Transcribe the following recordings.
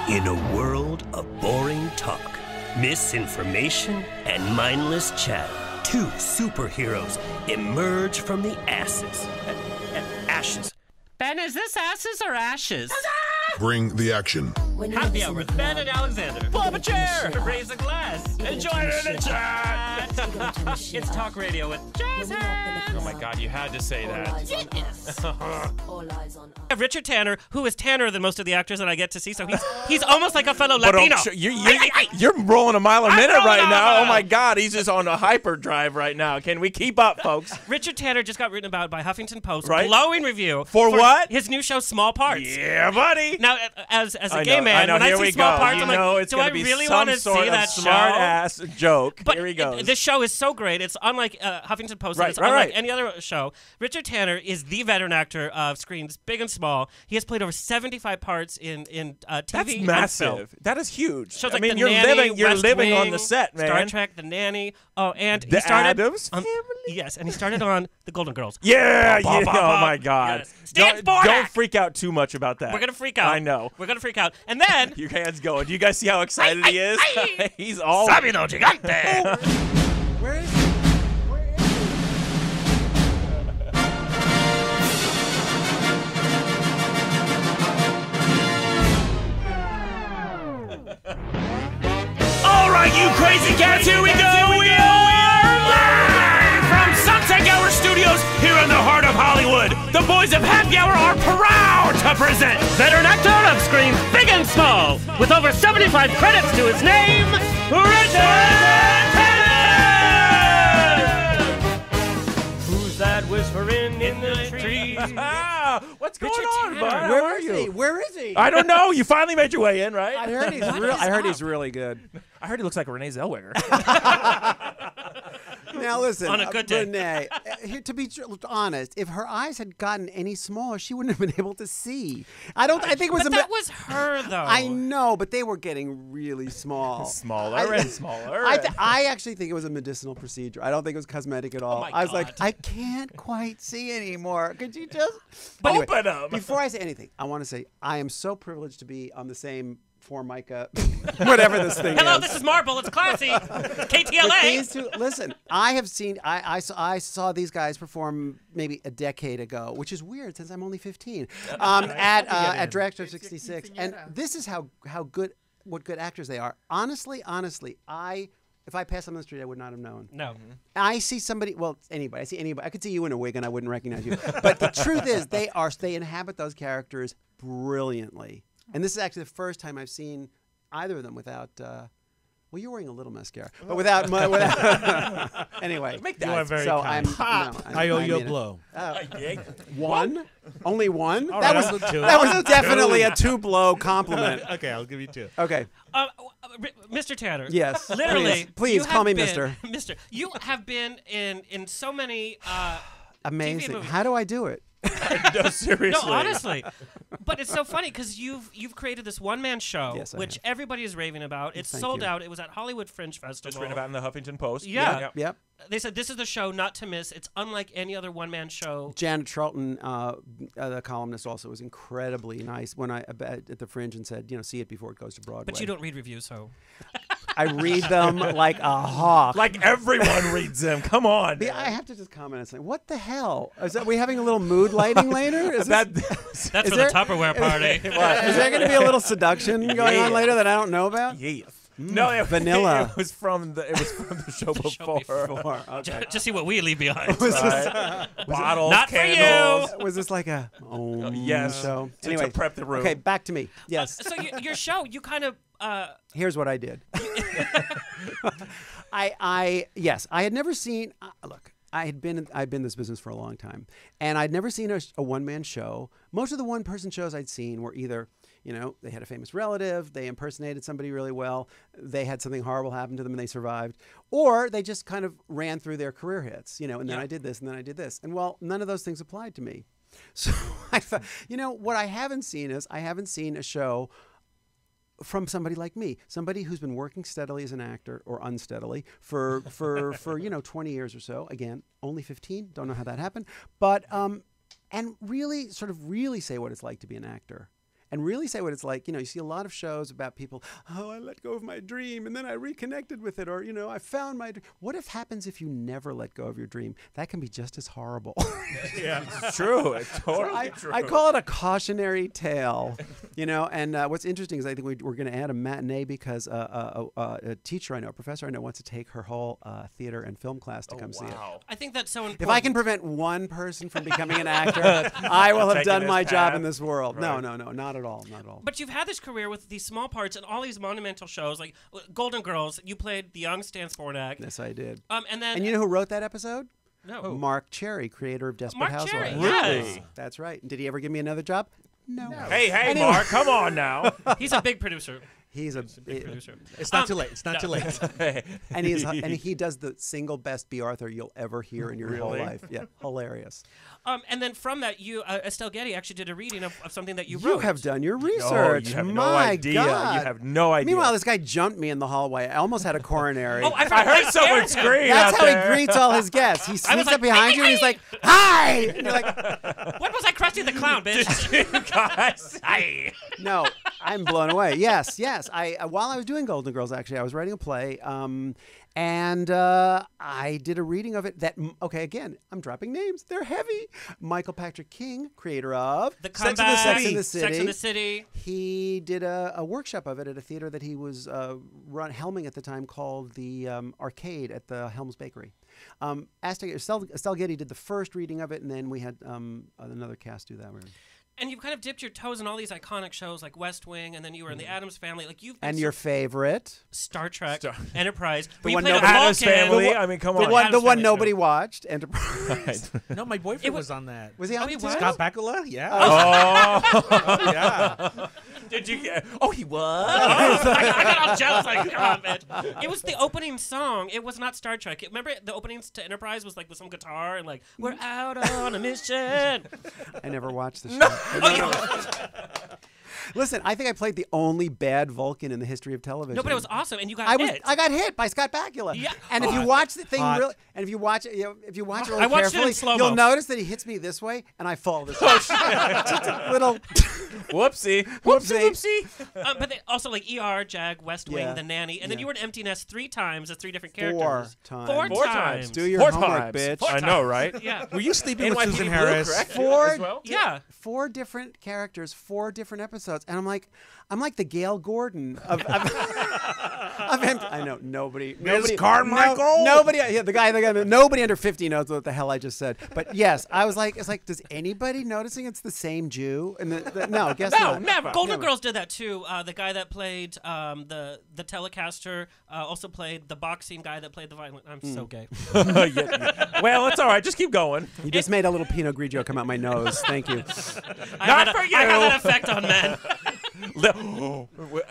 In a world of boring talk, misinformation, and mindless chatter, two superheroes emerge from the ashes. Ben, is this asses or ashes? Bring the action. Happy hour with Ben and Alexander. Pull up a chair. Raise a glass. Enjoy it in the chat. It's talk radio with Jazz Hands. Oh my God, you had to say that. Yes. Richard Tanner, who is tanner than most of the actors that I get to see, so he's almost like a fellow Latino. You're rolling a mile a minute rolling right a now. mile. Oh my God, he's just on a hyperdrive right now. Can we keep up, folks? Richard Tanner just got written about by Huffington Post. Right. Glowing review. For what? His new show, Small Parts. Yeah, buddy. Now, as a I gay know, man, when I here see we Small go. Parts, You I'm know like, it's do gonna I be really some want to sort see of that smart show? ass joke. But here he goes. This show is so great. It's unlike Huffington Post. Right, It's right, unlike right. any other show. Richard Tanner is the veteran actor of screens big and small. He has played over 75 parts in TV. That's and film. massive. That is huge. Shows I like mean, The you're Nanny, living West on Wing, the set, man. Star Trek, The Nanny. Oh, and The he started Addams on, Family? Yes, and he started on The Golden Girls. Yeah, Ba, ba, yeah. ba, Oh ba. my God. Yes. Stan Don't Sportak! freak out too much about that. We're gonna freak out. I know. We're gonna freak out, and then Your hand's going. Do you guys see how excited he is? He's all. Sabido Gigante. Where is he? All right, you crazy cats, here we go. We are live from Sunset Gower Studios here in the heart of Hollywood. The boys of Happy Hour are proud to present Veteran actor of screens big and small, with over 75 credits to his name, Richard Tanner! Who's that whispering in the trees? What's going Richard on, Tanner. bud? How Where are is you? he? Where is he? I don't know. You finally made your way in, right? I heard he's What real. is I heard up? he's really good. I heard he looks like Renee Zellweger. Now listen, On a good day. Renee. Here, to be honest, if her eyes had gotten any smaller, she wouldn't have been able to see. I think it was. But that was her, though. I know, but they were getting really small. Smaller and smaller. I actually think it was a medicinal procedure. I don't think it was cosmetic at all. my I was like, God. I can't quite see anymore. Could you just Open 'em. Before I say anything, I want to say I am so privileged to be on the same Formica, whatever this thing Hello, is. this is Marble. It's classy. It's With KTLA. these two, listen, I have seen, I saw these guys perform maybe a decade ago, which is weird since I'm only 15, at Director 66. And this is how good, what good actors they are. Honestly, if I passed them on the street, I would not have known. No. I see somebody, well, anybody. I see anybody. I could see you in a wig and I wouldn't recognize you. But the truth is, they inhabit those characters brilliantly. And this is actually the first time I've seen either of them without. Well, you're wearing a little mascara, but without. Anyway, Make that. you are very kind. I owe you a blow. One, only one. All that right, was I'll do two. that was definitely a two-blow compliment. Okay, I'll give you two. Okay. Mr. Tanner. Yes. Literally. Please you call have me been- Mister. Mister. You have been in so many. Amazing. movies. How do I do it? No, seriously. No, honestly. But it's so funny because you've created this one-man show, Yes, I which have. everybody is raving about. It's Thank sold you. out. It was at Hollywood Fringe Festival. Just written about in the Huffington Post. Yeah. Yep. They said this is the show not to miss. It's unlike any other one-man show. Janet Charlton, the columnist, also was incredibly nice when I at the Fringe and said, see it before it goes to Broadway. But you don't read reviews, so. I read them like a hawk. Like everyone reads them. Come on. I have to just comment and say, what the hell? Are we having a little mood lighting later? Is That's for there- the Tupperware party. is there going to be a little seduction going on later that I don't know about? Yes. No, vanilla. It was from the show before. Okay. Just see what we leave behind. Bottles, Not for candles. Was this like a Yes. show? To Anyway, prep the room. Okay, back to me. Yes. So your show, you kind of. Here's what I did. Yes, I had never seen. Look, I'd been in this business for a long time, and I'd never seen a one-man show. Most of the one-person shows I'd seen were either, they had a famous relative, they impersonated somebody really well, they had something horrible happen to them and they survived, or they just kind of ran through their career hits, and then I did this, and then I did this, and well, none of those things applied to me. So I thought, what I haven't seen is a show from somebody like me, somebody who's been working steadily as an actor or unsteadily for 20 years or so. Again, only 15. Don't know how that happened, but and really say what it's like to be an actor, and really say what it's like. You see a lot of shows about people, I let go of my dream and then I reconnected with it, or, I found my dream. What happens if you never let go of your dream? That can be just as horrible. It's true. It's totally true. I call it a cautionary tale, and what's interesting is I think we're going to add a matinee because a teacher I know, a professor I know, wants to take her whole theater and film class to come see it. I think that's so important. If I can prevent one person from becoming an actor, I will have done my job in this world. Right. No, not at all. But you've had this career with these small parts and all these monumental shows, like Golden Girls. You played the young Stan Spornak. Yes, I did. And you know who wrote that episode? No. Mark Cherry, creator of Desperate Housewives. Cherry, yes. That's right. Did he ever give me another job? No. Hey, anyway. Mark, come on now. He's a big producer. He's a big producer. It's not too late. It's not too late. and he does the single best B. Arthur you'll ever hear in your whole life. Yeah, hilarious. And then from that, you Estelle Getty actually did a reading of something that you wrote. You have done your research. You have My no idea. God. You have no idea. Meanwhile, this guy jumped me in the hallway. I almost had a coronary. I heard someone scream. That's out how there. he greets all his guests. He sneaks like, up behind you and he's like, "Hi!" And you're like, "What was I, Krusty the Clown, bitch?" You guys, No, I'm blown away. Yes. While I was doing Golden Girls, actually, I was writing a play, and I did a reading of it. Again, I'm dropping names. They're heavy. Michael Patrick King, creator of The Sex Comeback, and the City. Sex and the City. He did a workshop of it at a theater that he was helming at the time called the Arcade at the Helms Bakery. Estelle Getty did the first reading of it, and then we had another cast do that. And you've kind of dipped your toes in all these iconic shows like West Wing, and then you were in the Addams Family. Like you've and your favorite Star Trek, Enterprise, the one nobody Addams Family. I mean, come on. The one nobody watched, Enterprise. No, my boyfriend was on that. Was he on it too? Scott Bakula? Yeah. Oh. Yeah. Did you get? Oh, he was. I got all jealous. Like, come on, bitch. It was the opening song. It was not Star Trek. Remember the openings to Enterprise was like with some guitar and like we're out on a mission. I never watched the show. No. Listen, I think I played the only bad Vulcan in the history of television. No, but it was awesome, and you got hit. I got hit by Scott Bakula. Yeah. And if you watch the thing really, and if you watch it, if you watch it really I watched it in carefully, slow-mo. you'll notice that he hits me this way, and I fall this way. Just a little. Whoopsie. But they also like ER, Jag, West Wing, Yeah. The Nanny, and then you were in Empty Nest 3 times as 3 different Four characters. times. Four times. Do your Four homework, times. bitch. I know, right? Yeah. Were you sleeping with NYPD Susan Blue, Harris? correct? Four. As well? Yeah. 4 different characters, 4 different episodes, and I'm like the Gail Gordon of I know nobody Carmichael? nobody the guy nobody under 50 knows what the hell I just said. But yes, I was like, it's like, does anybody noticing it's the same Jew? And no, guess No, not. never. Golden Girls did that too. The guy that played the Telecaster also played the boxing guy that played the violin. I'm so gay. Yeah. Well, it's all right. Just keep going. You just made a little Pinot Grigio come out my nose. Thank you. Not for you. I have that effect on men. No.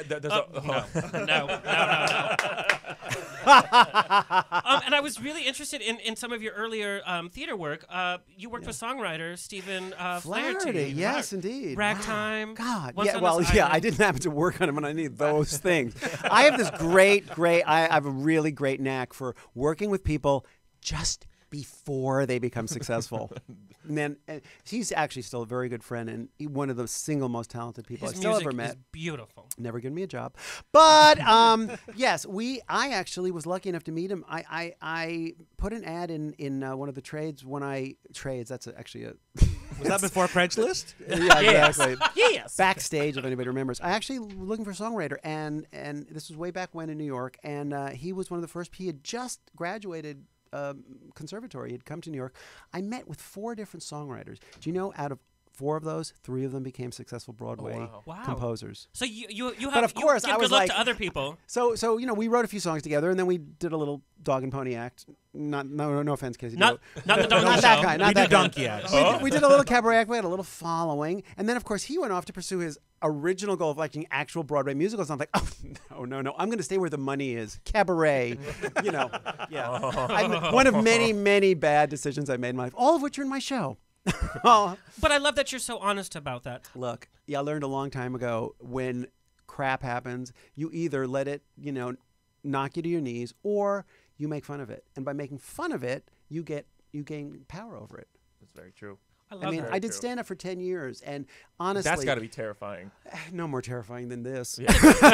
And I was really interested in some of your earlier theater work. You worked with songwriter Stephen Flaherty. Yes, indeed. Ragtime. God. Once Yeah. on Well, This yeah. Island. I didn't happen to work on him, and I need those things. I have this great. I have a really great knack for working with people just before they become successful. And he's actually still a very good friend and one of the single most talented people His I've still music ever met. is beautiful. Never given me a job, but yes, I actually was lucky enough to meet him. I put an ad in one of the trades That's actually a. Was that before Craigslist? Yeah, exactly. Yes. Backstage, if anybody remembers. I actually was looking for a songwriter, and this was way back when in New York, and he was one of the first. He had just graduated conservatory. He'd come to New York. I met with 4 different songwriters. Do you know, out of 4 of those, 3 of them became successful Broadway composers. So you have. But of course, you give I was good luck like- to other people. So we wrote a few songs together, and then we did a little dog and pony act. No offense, Casey. Not the donkey Not show. that guy. Not We that do guy. donkey acts. We did a little cabaret act. We had a little following, and then of course he went off to pursue his original goal of liking actual Broadway musicals. And I'm like, oh no, I'm going to stay where the money is. Cabaret, yeah. One of many bad decisions I made in my life, all of which are in my show. But I love that you're so honest about that. Look, I learned a long time ago, when crap happens, you either let it, knock you to your knees, or you make fun of it. And by making fun of it, you gain power over it. That's very true. love mean, that. I did stand up for 10 years, and honestly, That's got to be terrifying. no more terrifying than this. But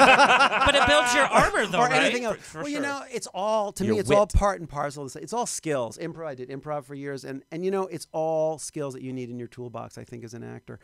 it builds your armor, though, Or right? anything else. For Well, sure. it's all to Your me. It's all wit. part and parcel. It's all skills. I did improv for years, and it's all skills that you need in your toolbox. I think as an actor.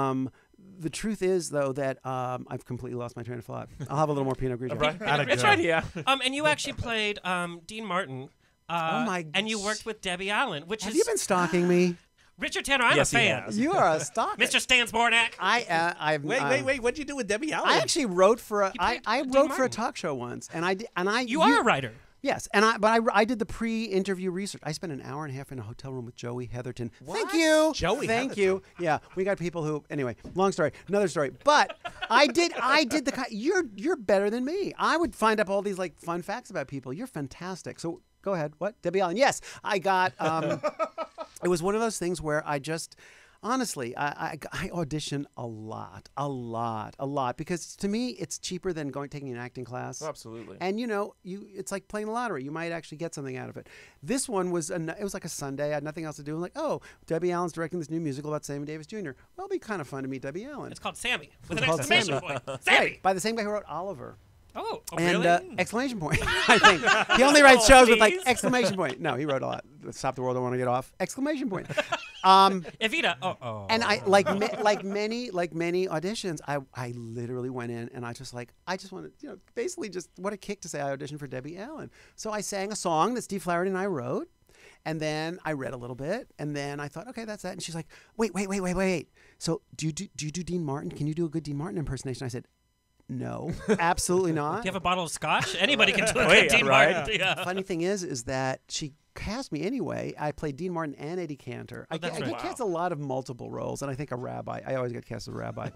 The truth is, though, that I've completely lost my train of thought. I'll have a little more Pinot Grigio. It's right here. And you actually played Dean Martin. Oh my And you worked with Debbie Allen, which Have is you been stalking me? Richard Tanner. I'm Yes, a he fan. has. You are a stalker. Mr. Stansbornak. I've Wait. What'd you do with Debbie Allen? I actually wrote for a. played I Dean wrote for a Martin. talk show once, and You are a writer. Yes, and I did the pre-interview research. I spent an hour and a half in a hotel room with Joey Heatherton. Thank you, Joey Thank you. Yeah, we got people who. Anyway, long story, another story. But I did the. You're better than me. I would find up all these like fun facts about people. You're fantastic. So go ahead. What? Debbie Allen? Yes, I got. It was one of those things where I just. Honestly, I audition a lot, because to me it's cheaper than taking an acting class. Absolutely. And it's like playing the lottery. You might actually get something out of it. This one was it was like a Sunday. I had nothing else to do. I'm like, oh, Debbie Allen's directing this new musical about Sammy Davis Jr. Well, it'll be kind of fun to meet Debbie Allen. It's called Sammy with It's an called exclamation Sammy. point. Sammy. Right, by the same guy who wrote Oliver. Oh, And really? exclamation point, I think. He only writes shows with like please. exclamation point. No, he wrote a lot. Stop the world, I want to get off. Exclamation point. Evita. Oh. And I like many auditions, I literally went in and I just wanted, basically just what a kick to say I auditioned for Debbie Allen. So I sang a song that Steve Flaherty and I wrote, and then I read a little bit, and then I thought, okay, that's that. And she's like, wait. So do you do Dean Martin? Can you do a good Dean Martin impersonation? I said, no, absolutely not. Do you have a bottle of scotch? Anybody can do a Wait, good Dean right? Martin. Yeah. Funny thing is that she cast me anyway. I played Dean Martin and Eddie Cantor. I that's get right. cast a lot of multiple roles, and I think a rabbi. I always get cast as a rabbi.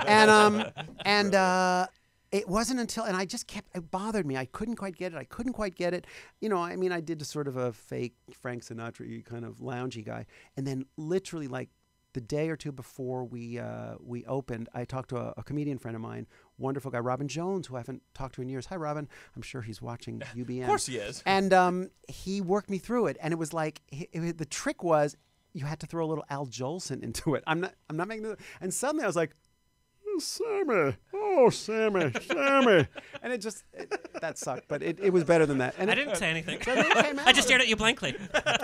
and it wasn't until, and I just kept, it bothered me. I couldn't quite get it. I did a sort of a fake Frank Sinatra kind of loungy guy, and then literally like the day or two before we opened, I talked to a comedian friend of mine, wonderful guy, Robin Jones, who I haven't talked to in years. Hi, Robin. I'm sure he's watching UBN. Of course he is. And he worked me through it, and it was like the trick was you had to throw a little Al Jolson into it. I'm not making this. And suddenly I was like, Sammy, and that sucked, but it was better than that. And I didn't say anything. So then it came I just out. stared at you blankly.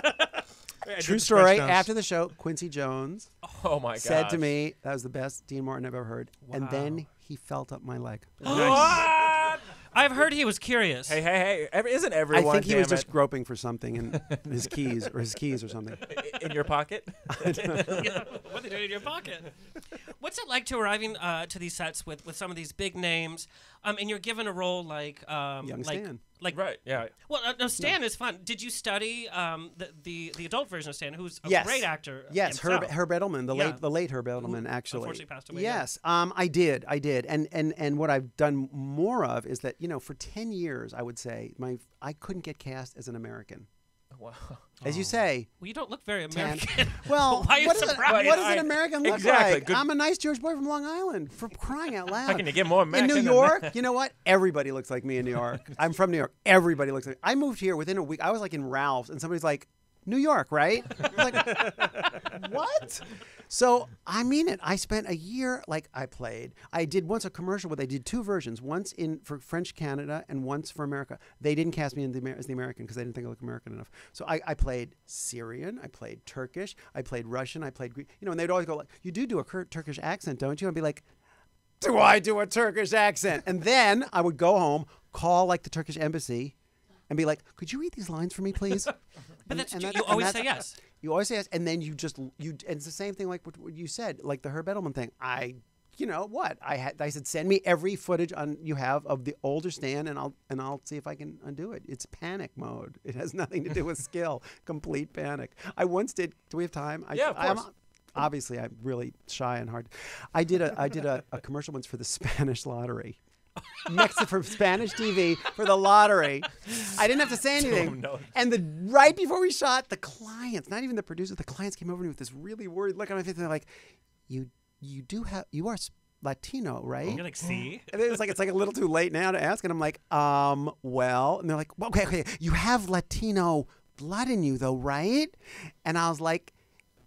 True story. After the show, Quincy Jones Oh my god. said to me, "That was the best Dean Martin I've ever heard." And then he felt up my leg. What? I've heard he was curious. Hey! Isn't I everyone? think he was damn just groping for something in his keys or something. it, in your pocket. What are they doing in your pocket? What's it like to arriving to these sets with some of these big names, and you're given a role like Young Stan. Right. Yeah. Well, no, Stan is fun. Did you study the adult version of Stan, who's a Yes. great actor? Yes, himself? Herb Edelman, Yeah. the late Herb Edelman, actually. unfortunately passed away, Yes, I did, and what I've done more of is that for 10 years I would say I couldn't get cast as an American. Wow. As you say, Well, you don't look very 10. American. Well, Why are you what surprised? does an American look Exactly. like? Good- I'm a nice Jewish boy from Long Island, for crying out loud. How can you get more In American New than York, you know what? Everybody looks like me in New York. I'm from New York. Everybody looks like. I moved here within a week. I was like in Ralph's, and somebody's like, "New York, right?" I'm like, what? So I mean it. I spent a year. I did once a commercial where they did two versions. Once for French Canada and once for America. They didn't cast me as the American because they didn't think I looked American enough. So I played Syrian. I played Turkish. I played Russian. I played Greek. And they'd always go like, "You do a Turkish accent, don't you?" And I'd be like, "Do I do a Turkish accent?" And then I would go home, call like the Turkish embassy, and be like, "Could you read these lines for me, please?" But that's And you that's- always and say that's- yes. You always say yes, and then and it's the same thing like what you said, like the Herb Edelman thing. I said, send me every footage you have of the older Stan, and I'll see if I can undo it. It's panic mode. It has nothing to do with skill. Complete panic. I once did. Do we have time? Yeah, of course. Obviously, I'm really shy and hard. I did a commercial once for the Spanish lottery. For Spanish TV for the lottery. I didn't have to say anything. no. And right before we shot, the clients, not even the producers, the clients came over to me with this really worried look on my face. And they're like, "You are Latino, right?" You're like, see? And it's like a little too late now to ask. And I'm like, well. And they're like, well, okay. You have Latino blood in you, though, right? And I was like,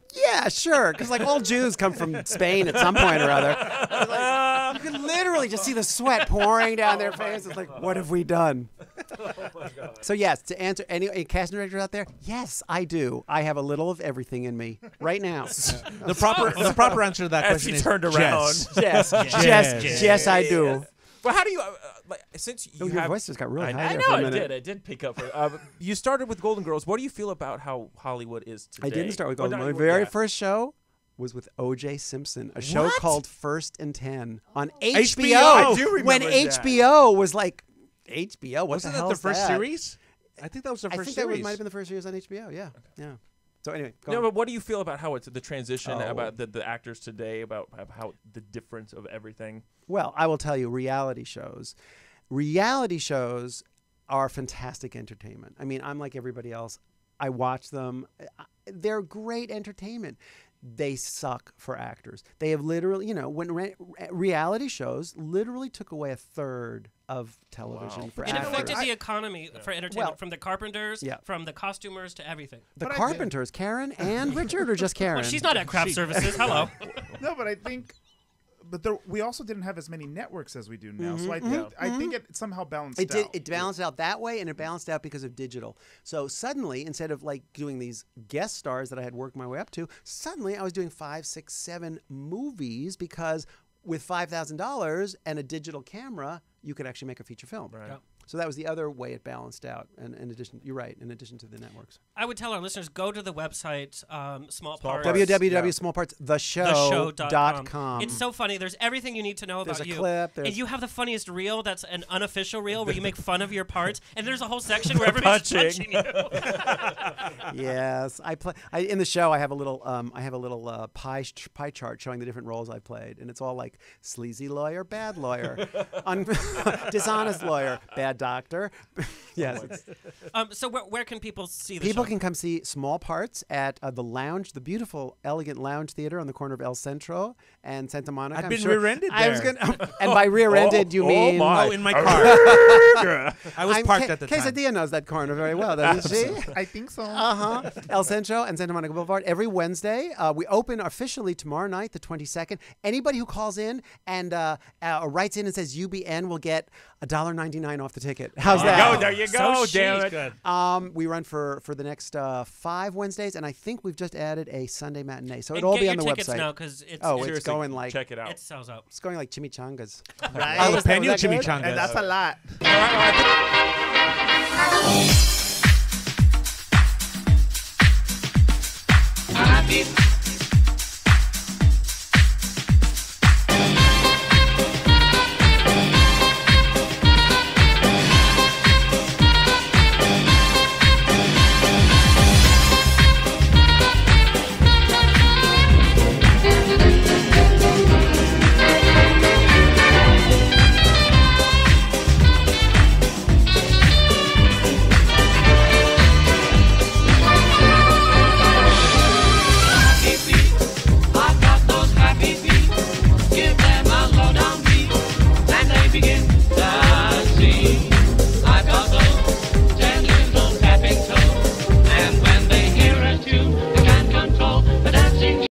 Yeah, sure. Because like all Jews come from Spain at some point or other. Like, you can literally just see the sweat pouring down their face. It's like, what have we done? So yes, to answer any casting directors out there, yes, I do. I have a little of everything in me right now. The proper answer to that As question he is turned around. yes. Yes, I do. Well, how do you since you Your have voice just got really high I there know for a it minute. did. It did pick up. You started with Golden Girls. What do you feel about how Hollywood is today? I didn't start with Golden. Well, My not- very yeah. first show was with O.J. Simpson, a show What? called First and 10 on HBO. HBO. I do remember when that. HBO was like, HBO, what Wasn't the that hell the is first that? series? I think that was the I first think series. that might have been the first series on HBO. Yeah, yeah. So anyway, go No, on. but what do you feel about how it's the transition Oh. about the actors today, about how the difference of everything? Well, I will tell you, reality shows. Reality shows are fantastic entertainment. I mean, I'm like everybody else. I watch them. They're great entertainment. They suck for actors. They have literally, when reality shows literally took away a third of television for It actors. affected the economy for entertainment, Well, from the carpenters, yeah. from the costumers to everything. The Carpenters, Karen and Richard, or just Karen? Well, she's not at craft services. Hello. No, but I think, we also didn't have as many networks as we do now. So I think it somehow balanced It out. did. It balanced out that way, and it balanced out because of digital. So suddenly, instead of like doing these guest stars that I had worked my way up to, suddenly I was doing 5, 6, 7 movies because with $5,000 and a digital camera, you could actually make a feature film. Right. Yeah. So that was the other way it balanced out. And in addition, you're right. In addition to the networks, I would tell our listeners, go to the website, Small Parts. www.smallpartstheshow.com. It's so funny. There's everything you need to know There's about a you. clip, And there's- you have the funniest reel that's an unofficial reel where you make fun of your parts. And there's a whole section where everybody's punching you. Yes, I play. In the show, I have a little pie chart showing the different roles I played, and it's all like sleazy lawyer, bad lawyer, dishonest lawyer, bad doctor. Yes. So where can people see the People show? can come see Small Parts at the lounge, the beautiful, elegant lounge theater on the corner of El Centro and Santa Monica. I've I'm been sure- rear-ended I was there. gonna, and by rear-ended, you mean? my. Oh, in my car. I was parked at the time. Quesadilla knows that corner very well, doesn't she? I think so. El Centro and Santa Monica Boulevard every Wednesday. We open officially tomorrow night, the 22nd. Anybody who calls in and writes in and says UBN will get $1.99 off the ticket. How's that? There you go. So Damn it. Good. We run for the next 5 Wednesdays, and I think we've just added a Sunday matinee. So And it'll all get be your on the tickets website. now because it's, Oh, it's it's going like Check it out. it sells out. it's going like chimichangas. Right. Oh, was that Jalapeno good? chimichangas. And that's a lot.